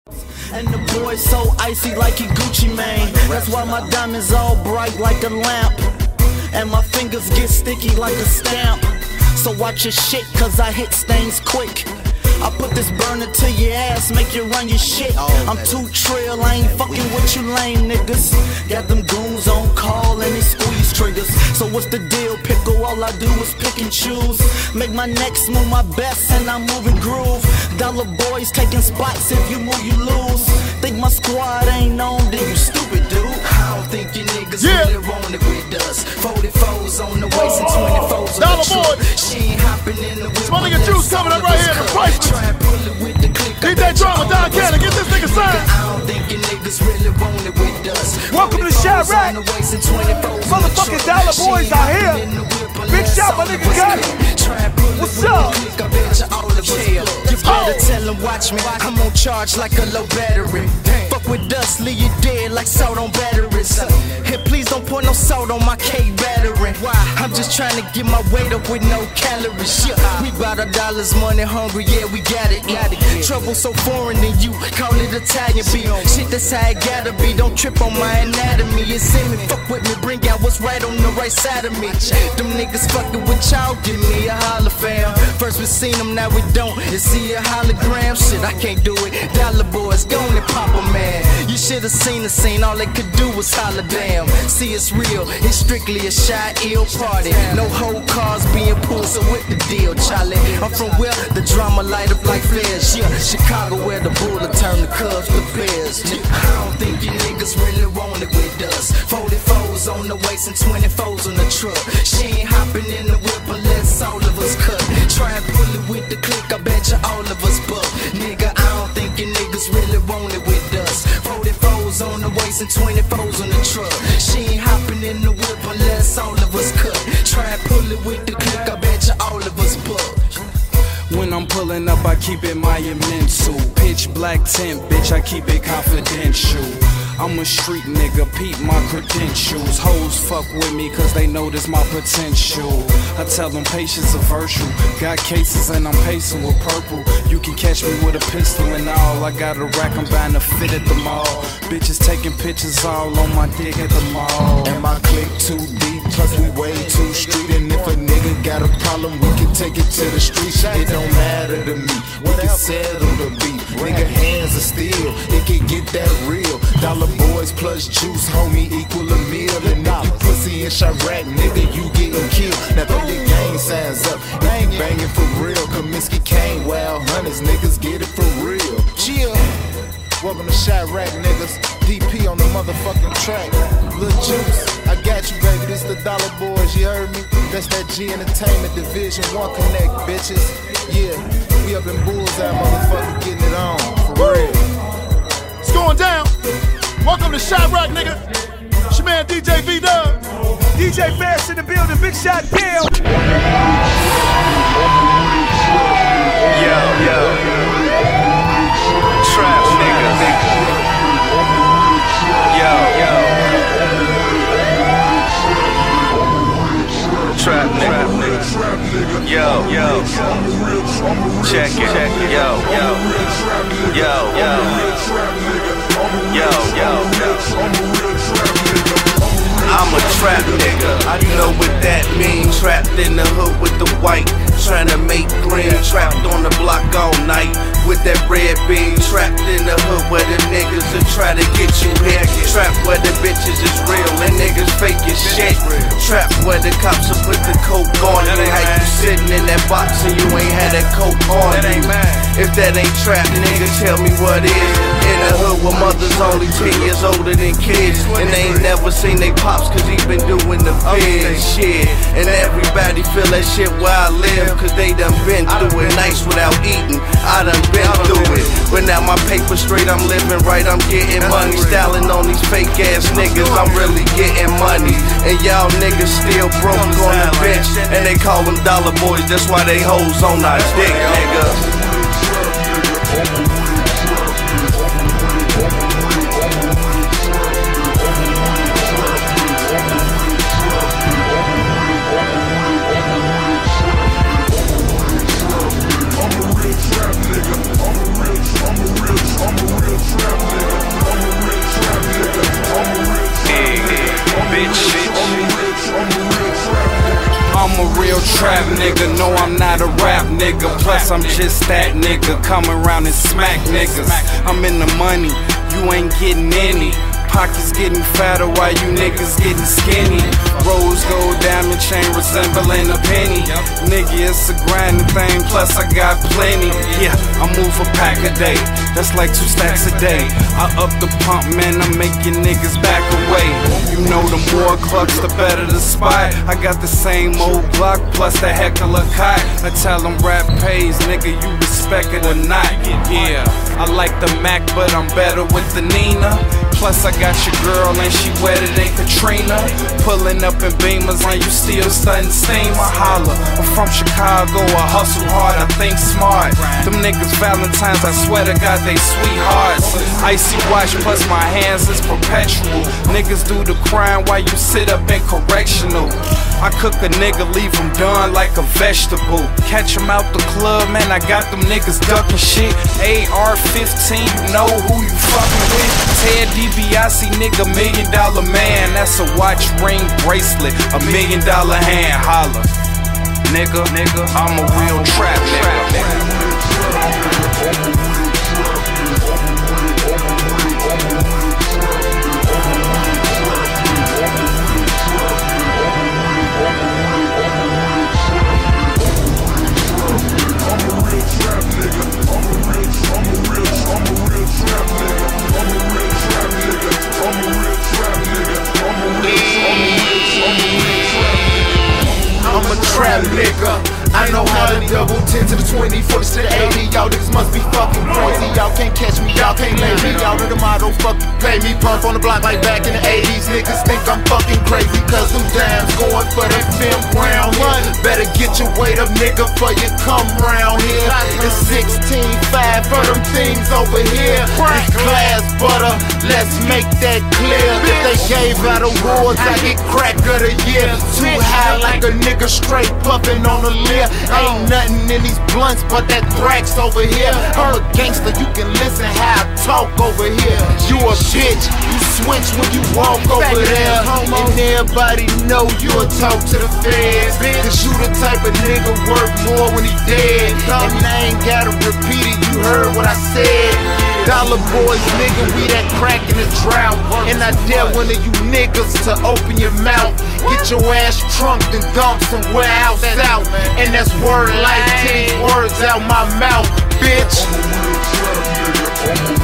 And the boy's so icy like he Gucci Mane. That's why my diamonds all bright like a lamp, and my fingers get sticky like a stamp. So watch your shit, cause I hit stains quick. I put this burner to your ass, make you run your shit. I'm too trill, I ain't fucking with you lame niggas. Got them goons on call and they squeeze triggers. So what's the deal, pickle? All I do is pick and choose. Make my next move my best and I'm moving groove. Dollar boys taking spots, if you move you lose. Think my squad ain't known, then you stupid dude. I don't think you niggas really want it with us. 44s on the waist and 24s on the truck. She ain't hopping in the whip. Smelling your juice coming up right here in the price. Keep that drama down, Cannon. Get this nigga signed. I don't think you niggas really want it with us. Welcome to Chirac. Motherfucking dollar boys out here. Big shot, my nigga got it. What's up? You better tell him, watch me. I'm on charge like a low battery. Fuck with dust, leave you dead like salt on batteries. And please don't pour no salt on my K battery. I'm just trying to get my weight up with no calories. We bout our dollars, money hungry, yeah, we got it. Trouble so foreign than you, call it Italian beef. Shit, that's how it gotta be, don't trip on my anatomy. It's in me, fuck with me, bring out what's right on the right side of me. Them niggas fucking with y'all, give me a holler fam. First we seen them, now we don't. You see a hologram, shit, I can't do it. Dollar boys, go on and pop a man. You should've seen the scene, all they could do was holler damn. See, it's real, it's strictly a shy ill party. No whole cars being pulled, so what the deal, Charlie? I'm from where the drama light up like flares. Yeah, Chicago where the bullet turn the Cubs to Bears. I don't think you niggas really want it with us. 44s on the waist and 24s on the truck. She ain't hopping in the whip unless all of us cut. Try and pull it with the click, I bet you all of us buck. Nigga, I don't think you niggas really want it with us. 44s on the waist and 24s on the truck. She ain't hopping in the whip unless all of us cut. Try and pull it with the click, I bet you all of us buck. When I'm pulling up, I keep it monumental. Pitch black tent, bitch, I keep it confidential. I'm a street nigga, peep my credentials. Hoes fuck with me cause they notice my potential. I tell them patience a virtue. Got cases and I'm pacing with purple. You can catch me with a pistol and all. I got a rack, I'm buying a fit at the mall. Bitches taking pictures all on my dick at the mall. And my click too deep, plus we way too street. And if a nigga got a problem, we can take it to the street. It don't matter to me, we can settle the beat. Nigga hands are steel, it can get that real. Dollar boys plus juice, homie, equal a meal. And if you pussy in Chirac, nigga, you getting killed. Now throw your gang signs up, if you banging for real. Comiskey Kane, wild hunters, niggas get it for real. Chill. Welcome to Chirac, niggas. DP on the motherfucking track. Lil Juice, I got you, baby. This the Dollar Boys, you heard me? That's that G Entertainment Division 1 Connect, bitches. Yeah, we up in Bullseye, motherfucker, getting it on. For real. It's going down. Welcome to Chirac, nigga. It's your man DJ V-Dub. DJ Fast in the building, big shot Bill. Yo. Trap nigga. Yo. Trap nigga. Yo. Check it. Yo. I'm a trap nigga, you know what that means. Trapped in the hood with the white, trying to make green. Trapped on the block all night with that red beam. Trapped in the hood where the niggas will try to get you here. Trapped where the bitches is real and niggas fake as shit. Trapped where the cops will put the coke on you. How you sitting in that box and you ain't had that coke on you. If that ain't trap, nigga, tell me what is. In the hood where mothers only 10 years older than kids, and they ain't never seen they pops cause he been doing the biz shit. And everybody feel that shit where I live cause they done been through it. Nights without eating, I done been through it. But now my paper straight, I'm living right, I'm getting money. Styling on these fake ass niggas, I'm really getting money. And y'all niggas still broke on the bench, and they call them dollar boys, that's why they hoes on our dick, nigga. real trap nigga. No, I'm not a rap nigga. Plus, I'm just that nigga. Come around and smack niggas. I'm in the money, you ain't getting any. Pockets getting fatter while you niggas getting skinny. Rose gold diamond chain resembling a penny. Nigga, it's a grinding thing, plus I got plenty. Yeah, I move a pack a day, that's like 2 stacks a day. I up the pump, man, I'm making niggas back away. You know the more clucks, the better the spot. I got the same old Glock, plus the heck of a cot. I tell them rap pays, nigga, you respect it or not. Yeah, I like the Mac, but I'm better with the Nina. Plus I got your girl and she wetter than Katrina. Pulling up in Beamers and you still stunting steam. I holla, I'm from Chicago, I hustle hard, I think smart. Them niggas Valentines, I swear to God they sweethearts. Icy watch plus my hands is perpetual. Niggas do the crime while you sit up in correctional. I cook a nigga, leave him done like a vegetable. Catch him out the club, man, I got them niggas ducking shit. AR-15, you know who you fucking with. Ted DiBiase, nigga, $1 million man. That's a watch, ring, bracelet, $1 million hand. Holla, nigga, I'm a real trap nigga. I'm a trap nigga. I know how to double 10 to the 20, 40 to the 80. Y'all niggas must be fucking crazy. Y'all can't catch me, y'all can't lay me. Y'all know the motto, fucking pay me. Pump on the block like back in the 80s. Niggas think I'm fucking crazy, cause them dimes going for that film round here. Better get your weight up, nigga, before you come round here. It's 16.5 for them things over here. It's glass butter, let's make that clear. If they gave out awards, I get crack of the year. Too high like a nigga straight puffin' on the lip. Ain't nothing in these blunts but that thrax over here. I'm a gangster, you can listen how I talk over here. You a bitch, you switch when you walk over there. And everybody know you'll talk to the feds. Cause you the type of nigga worth more when he dead. And I ain't gotta repeat it, you heard what I said. Dollar boys, nigga, we that crack in the drought. And I dare one of you niggas to open your mouth. Get your ass trunked and dumped somewhere else out. And that's word like 10 words out my mouth, bitch.